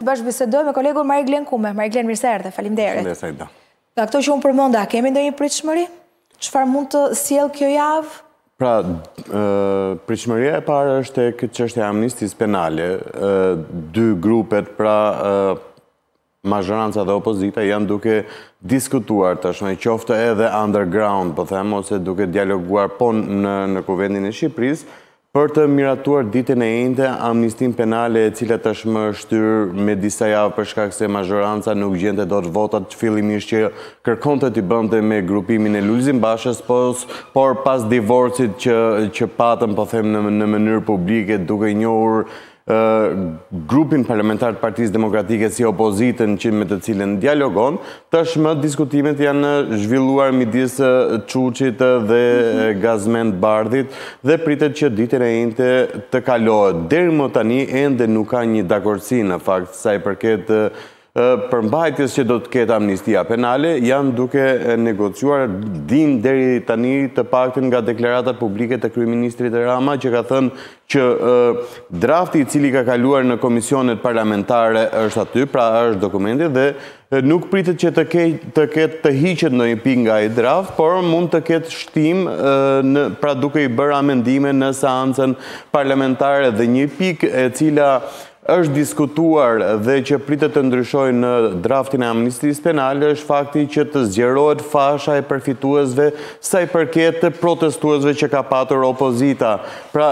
bashkëbisedoj me kolegun Mariglen Kume. Mariglen, mirë se erdhe, faleminderit. Nga këto që unë përmenda, kemi ndonjë pritshmëri? Çfarë mund të sjellë kjo javë? Pra, pritshmëria e parë është tek çështja e amnistisë penale. Dy grupet, pra mazhoranca dhe opozita, janë duke diskutuar tashmë, qoftë edhe underground, po them, ose duke dialoguar po në Kuvendin e Shqipërisë, për të miratuar ditën e njëjtë amnistin penale, e cila tashmë është shtyrë me disa javë për shkak se mazhoranca nuk gjente dot votat fillimisht që kërkonte t'i bënte me grupimin e Lulzim Bashës, por pas divorcit që patëm, po them, në mënyrë publike, duke njohur grupin parlamentar të Partisë Demokratike si opozitën që me të cilën dialogon, tashmë diskutimet janë zhvilluar midis Çuçit dhe Gazmend Bardhit dhe pritet që ditën e njëjtë të kalohet. Deri më tani ende nuk ka një dakordsi në fakt sa i përket përmbajtjes që do të ketë amnistia penale, janë duke negociuar dim deri tani të paktën nga deklaratat publike të kryeministrit Rama, që ka thënë që drafti i cili ka kaluar në komisionet parlamentare është aty, pra është dokumenti, dhe nuk pritet që të hiqet ndonjë pikë nga ai draft, por mund të ketë shtim, pra duke i bërë amendime në seancën parlamentare, dhe një pikë e cila është diskutuar dhe që pritet të ndryshojë në draftin e amnistisë penale është fakti që të zgjerohet fasha e përfituesve sa i përket të protestuesve që ka patur opozita. Pra,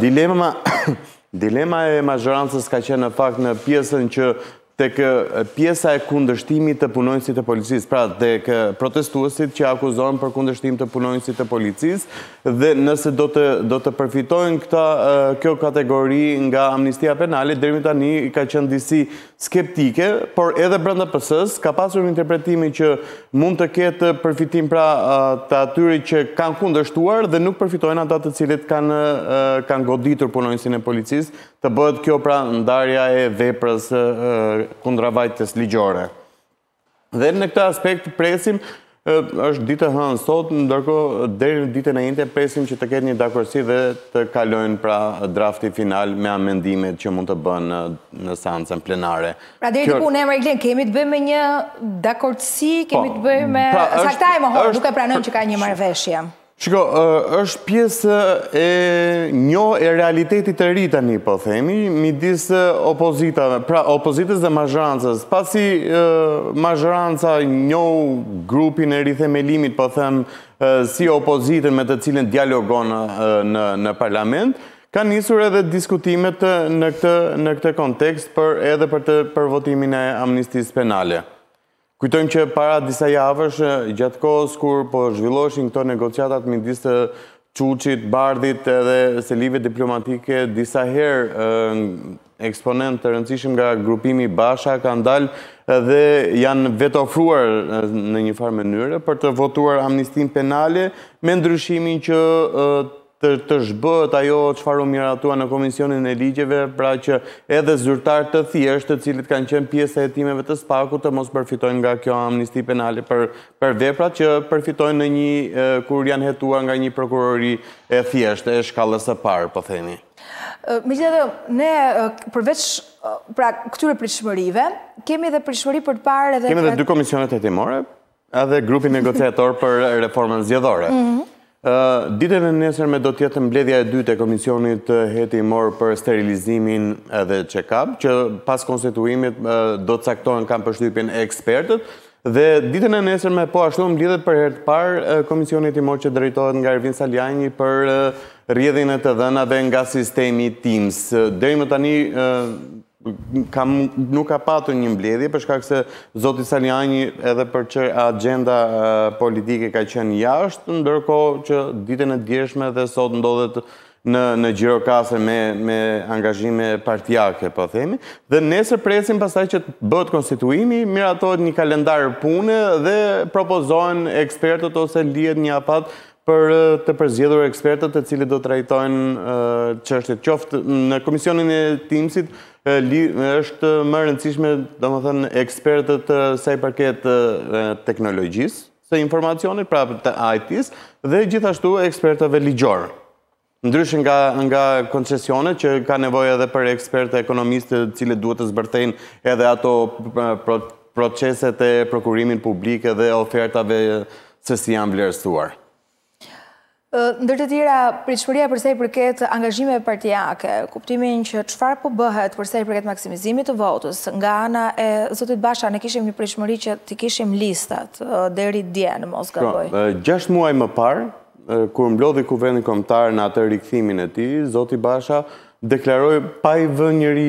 dilema e mazhorancës ka qenë në fakt në pjesën që tek pjesa e kundërshtimit të punonjësit të policisë, pra tek protestuesit që akuzohen për kundërshtim të punonjësit të policisë, dhe nëse do të përfitojnë kjo kategori nga amnistia penale, deri tani ka qenë disi skeptike, por edhe brenda PS-s ka pasur interpretimi që mund të ketë përfitim pra të atyri që kanë kundërshtuar dhe nuk përfitojnë ata të cilët kanë goditur punonjësin e policisë, të bëhet kjo pra ndarja e veprës kundravajtjes ligjore. Dhe në këtë aspekt presim, është ditë e hënë sot, ndërkohë deri në ditën e njëjtë presim që të ketë një dakordsi dhe të kalojnë pra drafti final me amendimet që mund të bëhen në seancën plenare. Pra deri diku ne Mariglen kemi të bëjmë me një dakordsi, kemi të bëjmë me saktajmë duke pranojmë që ka një marrëveshje. Shiko, është pjesë e realitetit të ri tani, po themi, midis opozitave, pra opozitës dhe mazhorancës. Pasi mazhoranca njoh grupin e rithemelimit, po them, si opozitën me të cilën dialogon në parlament, ka nisur edhe diskutimet në këtë kontekst edhe për votimin e amnistisë penale. Kujtojmë që para disa javësh, gjatë kohës kur po zhvilloheshin këto negociatat midis të Çuçit, Bardhit edhe selive diplomatike, disa herë eksponent të rëndësishëm nga grupimi Basha kanë dalë dhe janë vetofruar në një farë mënyrë për të votuar amnistin penale me ndryshimin që të zhbëhet ajo çfarë u miratua në Komisionin e Ligjeve, pra që edhe zyrtarë të thjeshtë, të cilët kanë qenë pjesë e hetimeve të SPAK-ut, të mos përfitojnë nga kjo amnisti penale për veprat që përfitojnë në një kur janë hetuar nga një prokurori e thjeshtë, e shkallës së parë, po themi. Megjithatë, ne përveç pra këtyre pritshmërive, kemi edhe pritshmëri për të parë edhe kemi edhe dy komisionet hetimore, edhe grupin negociator për reformën zgjedhore. Ditën e nesërme do t'jetë mbledhja e dytë e Komisionit Hetimor për sterilizimin edhe check-up, që pas konstituimit do të caktohen kanë përshtypjen e ekspertët, dhe ditën e nesërme po ashtu mbledhet për herë të parë Komisioni Hetimor që drejtohet nga Ervin Saliani për rrjedhjen e të dhënave nga sistemi TIMS. Deri më tani nuk ka patur një mbledhje për shkak se zoti Saliani edhe për që agenda politike ka qenë jashtë, ndërkohë që ditën e djeshme dhe sot ndodhet në Gjirokastër me angazhime partijake, po themi, dhe nesër presim pastaj që bëhet konstituimi, miratohet një kalendar pune dhe propozohen ekspertët ose lihet një afat për të përzgjedhur ekspertët të cilët do të trajtojnë çështjet. Qoftë në komisionin e TIMS-it është më rëndësishme, domethënë, ekspertët sa i përket teknologjisë së informacionit, pra të IT-s, dhe gjithashtu ekspertëve ligjor. Ndryshe nga koncesionet që ka nevojë edhe për ekspertë ekonomistë cilët duhet të zbërthejnë edhe ato proceset e prokurimin publik dhe ofertave se si janë vlerësuar. Ndër të tjera, pritshmëria përsa i përket angazhimeve partijake, kuptimin që çfarë po bëhet përsa i përket maksimizimit të votës, nga ana e zotit Basha ne kishim një pritshmëri që t'i kishim listat deri dje në mos gaboj. 6 muaj më parë, kur mblodhi Kuvendi Kombëtar në atë rikthimin e tij, zoti Basha deklaroi pa i vënë njëri,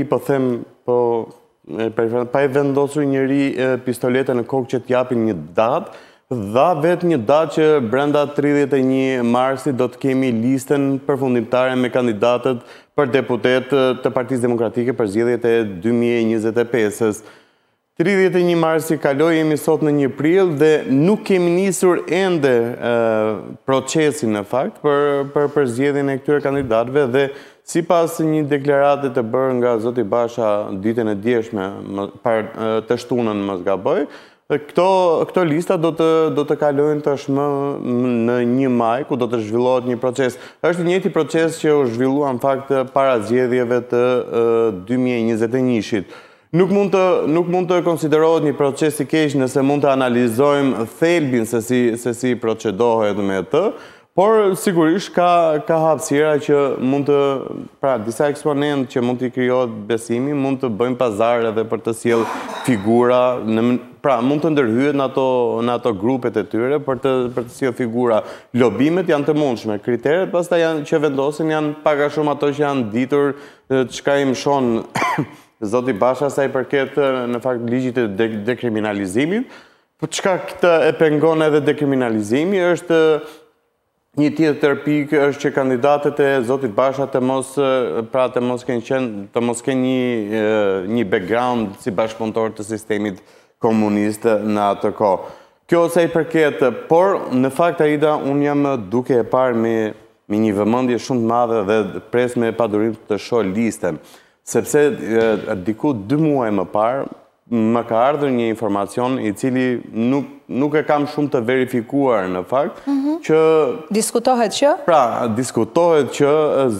pa i vendosur njëri pistoletën në kokë që t'japin një datë, dha vetë një datë që brenda 31 marsit do të kemi listën përfundimtare me kandidatët për deputet të Partisë Demokratike për zgjedhjet e 2025-s. 31 marsi kaloi, jemi sot në 1 prill dhe nuk kemi nisur ende procesin në fakt për zgjedhjen e këtyre kandidatëve dhe sipas një deklarate të bërë nga zoti Basha ditën e djeshme të shtunën mos gaboj, këto lista do të kalojnë tashmë në 1 maj, ku do të zhvillohet një proces. Është njëjti proces që u zhvillua në fakt para zgjedhjeve të 2021-shit. Nuk mund të konsiderohet një proces i keq nëse mund të analizojmë thelbin se si procedohet me të, por sigurisht ka hapësira që mund të, pra disa eksponent që mund të krijohet besimi, mund të bëjmë pazar edhe për të sjell figura, pra mund të ndërhyet në ato grupet e tyre për të sjell figura. Lobimet janë të mundshme, kriteret pastaj janë që vendosen janë pak a shumë ato që janë ditur, çka i mshon zoti Basha sa i përket në fakt ligjit të dekriminalizimit. Po çka këtë e pengon edhe dekriminalizimi është një tjetër pikë është që kandidatët e zotit Basha të mos kenë një background si bashkëpunëtor të sistemit komunist në atë kohë. Kjo sa i përket, por në fakt Aida, unë jam duke e parë me një vëmendje shumë të madhe dhe pres me padurim të shoh listën, sepse diku 2 muaj më parë më ka ardhur një informacion i cili nuk e kam shumë të verifikuar në fakt, që diskutohet që? Pra, diskutohet që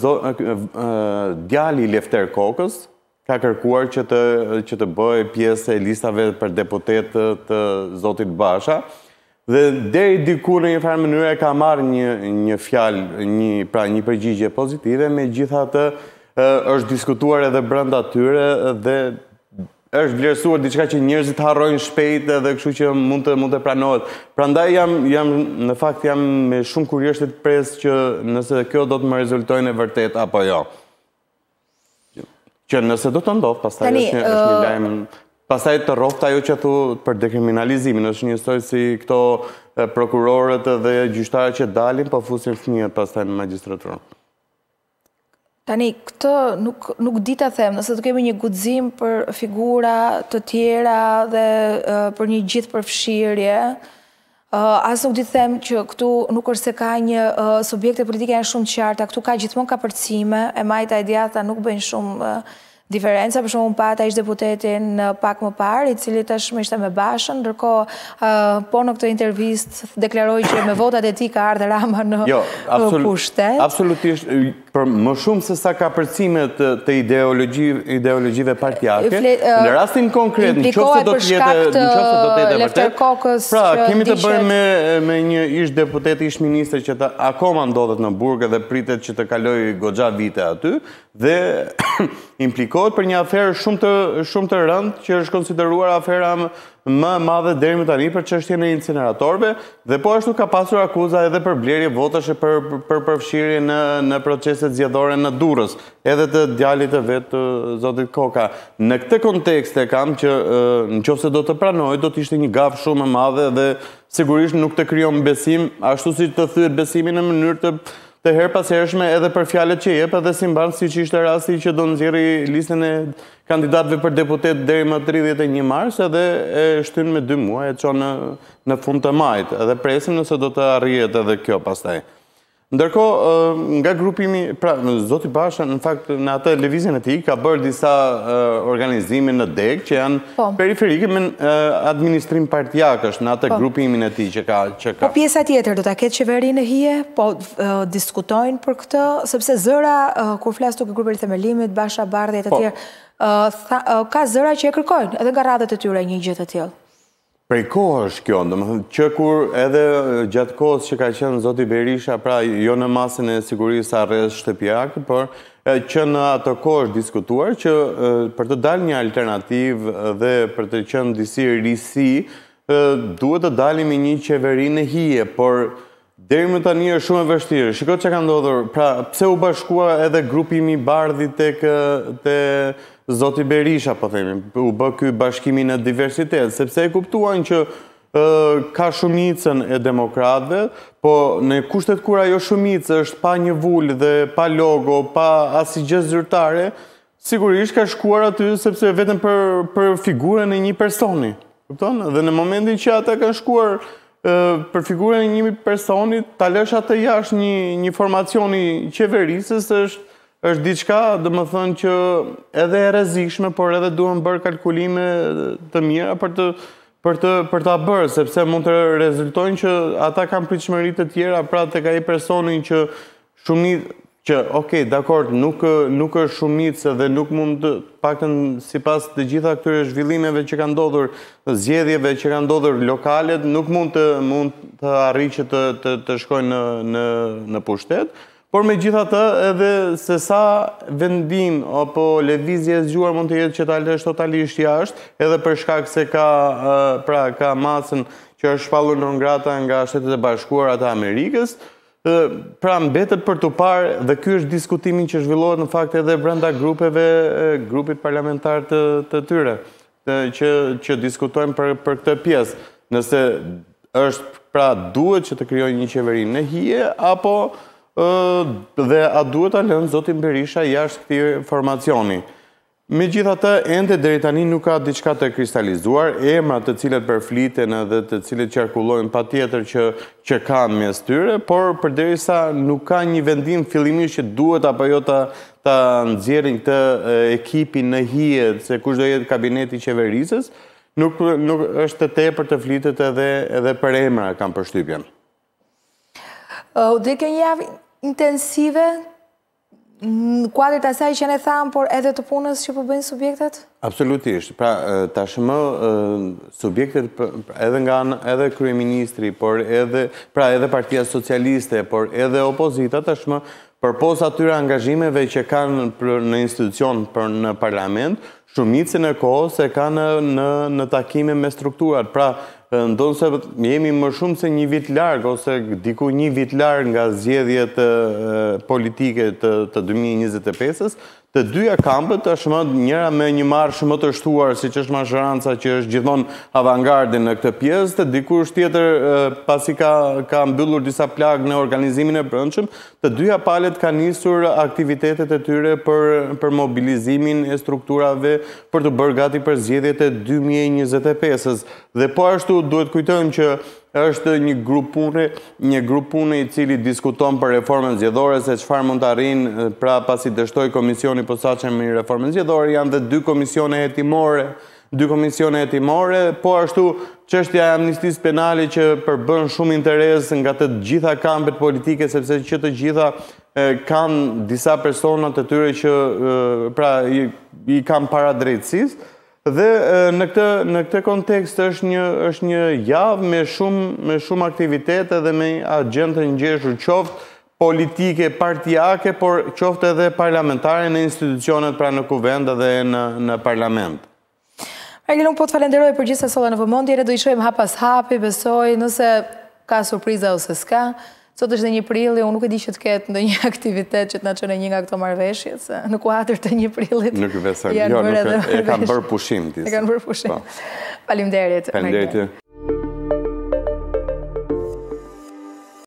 djali i Lefter Kokës ka kërkuar që të bëjë pjesë e listave për deputet të zotit Basha, dhe deri diku në një farë mënyrë ka marrë një fjalë, një përgjigje pozitive, megjithatë është diskutuar edhe brenda tyre dhe është vlerësuar diçka që njerëzit harrojnë shpejt dhe kështu që mund të pranohet. Prandaj në fakt jam me shumë kurioztet të pres që nëse kjo do të më rezultojë në vërtet apo jo. Që nëse do të ndodh, pastaj është një lajm, pastaj të rroft ajo që thu për dekriminalizimin, është një histori si këto prokurorët dhe gjyqtarët që dalin po fusin fëmijët pastaj në magjistraturë. Tani, këtë nuk di ta them, nëse të kemi një guxim për figura të tjera dhe për një gjithë përfshirje, as nuk di të them që këtu nuk është se ka një subjekte politike janë shumë të qarta, këtu ka gjithmonë kapërcime, e majta e djatha nuk bëjnë shumë diferenca, për shumë unë pata ishtë deputetin pak më parë, i cili tashmë ishte me Bashën, ndërkohë po në këtë intervist deklaroi që me votat e tij ka ardhur Rama në pushtet. Absolutisht, për më shumë se sa kapërcimet të ideologjive partijake, në rastin konkret, në qoftë do të jetë vërtet, pra kemi të bëjmë me një ish deputet, ish ministër që akoma ndodhet në Burg dhe pritet që të kalojë goxha vite aty, dhe implikohet për një aferë shumë të rëndë që është konsideruar afera më madhe deri më tani për çështjen e incineratorëve dhe po ashtu ka pasur akuza edhe për blerje votash e për përfshirje në proceset zgjedhore në Durrës, edhe të djalit të vet të zotit Koka. Në këtë kontekst e kam që nëse do të pranoj do të ishte një gafë shumë e madhe dhe sigurisht nuk të krijon besim, ashtu si të thyet besimin në mënyrë të herë pas hershme edhe për fjalët që jep edhe si mban siç ishte rasti që do nxjerrë listën e kandidatëve për deputet deri më 31 mars edhe e shtyn me 2 muaj e çon në fund të majit. Edhe presim nëse do të arrihet edhe kjo pastaj. Ndërkohë, nga grupimi, pra, Zoti Basha, në fakt, në atë lëvizjen e tij, ka bërë disa organizime në deg që janë periferike me administrim partijak është në atë grupimin e tij që ka. Po pjesa tjetër do ta ketë qeverinë e hije, po diskutojnë për këtë, sepse zëra, kur flas tuk grupet e themelimit, Basha, Bardhi e të tjerë, ka zëra që e kërkojnë, edhe nga radhët e tyre një gjë të tillë. Prej kohë është kjo, domethënë që kur edhe gjatë kohës që ka qenë Zoti Berisha, pra jo në masën e sigurisë arrest shtëpiak, por që në ato kohë është diskutuar që për të dalë një alternativë dhe për të qenë disi risi, duhet të dalim me një qeverinë e hije, por deri më tani është shumë e vështirë. Shikoj çka ka ndodhur. Pra, pse u bashkua edhe grupimi Bardhi tek Zoti Berisha, po themi, u bë ky bashkimi në diversitet, sepse e kuptuan që ka shumicën e demokratëve, po në kushtet kur ajo shumicë është pa një vull dhe pa logo, pa asnjë gjë zyrtare, sigurisht ka shkuar aty sepse vetëm për figurën e një personi. Kupton? Dhe në momentin që ata kanë shkuar për figurën e një personi, ta lësh atë jashtë një formacioni qeverisës është diçka, domethënë që edhe e rrezikshme, por edhe duhen bërë kalkulime të mira për ta bërë, sepse mund të rezultojnë që ata kanë pritshmëri të tjera pra tek ai personi që okej, dakord, nuk është shumicë dhe nuk mund të paktën sipas të gjitha këtyre zhvillimeve që kanë ndodhur, zgjedhjeve që kanë ndodhur lokalet, nuk mund të arrijë që të shkojnë në pushtet. Por me gjithatë edhe se sa vendim apo lëvizje e zgjuar mund të jetë që ta lësh totalisht jashtë, edhe për shkak se ka masën që është shpallur non grata nga Shtetet e Bashkuara të Amerikës, pra mbetet për të parë, dhe ky është diskutimi që zhvillohet në fakt edhe brenda grupit parlamentar të tyre, që diskutojnë për këtë pjesë. Nëse është, pra duhet që të krijojë një qeveri në hije, apo dhe a duhet ta lënë Zotin Berisha jashtë këtij formacioni. Megjithatë, ende deri tani nuk ka diçka të kristalizuar, emra të cilët përfliten edhe të cilët qarkullojnë patjetër që ka mes tyre, por përderisa nuk ka një vendim fillimisht që duhet apo jo ta nxjerrin këtë ekipin në hije se kush do jetë kabineti i qeverisës, nuk është të tepër të flitet edhe për emra, kam përshtypjen. U dhe kjo një javë intensive në kuadrit asaj që ne thamë, por edhe të punës që po bëjnë subjektet? Absolutisht. Pra, tashmë subjektet edhe kryeministri, por edhe Partia Socialiste, por edhe opozita tashmë përpos atyre angazhimeve që kanë në institucion në parlament, shumicën e kohës e kanë në takime me strukturat. Pra, ndonë se jemi më shumë se një vit larg, ose diku një vit larg nga zgjedhjet politike të 2025-ës, të dyja kampët tashmë njëra me një marshë më të shtuar, siç është Mazhoranca që është gjithmonë avangarde në këtë pjesë, të dikush tjetër pasi ka mbyllur disa plagë në organizimin e brendshëm, të dyja palët kanë nisur aktivitetet e tyre për mobilizimin e strukturave për të bërë gati për zgjedhjet e 2025-ës. Dhe po ashtu duhet kujtojmë që është një grup pune i cili diskuton për reformën zgjedhore, se çfarë mund të arrijnë pra pasi dështoi komisioni posaçëm me reformën zgjedhore, janë dhe dy komisione hetimore, po ashtu çështja e amnistisë penale që përbën shumë interes nga të gjitha kampet politike, sepse që të gjitha kanë disa persona të tyre që pra i kanë para drejtësisë. Dhe në këtë kontekst është një javë me shumë aktivitete dhe me agjendë ngjeshur, qoftë politike, partijake, por qoftë edhe parlamentare në institucionet pra në kuvend dhe në parlament. Margelung, po të falenderoj për gjithë solla në vëmendje, do i shohim hap pas hapi, besoj, nëse ka surpriza ose s'ka. Sot është dhe 1 prilli, unë nuk e di që të ketë ndonjë aktivitet që të na çojë një nga këto marrëveshjet, se në kuadër të 1 prillit. Nuk e besoj, jo, e kanë bërë pushim. E kanë bërë pushim. Faleminderit. Faleminderit.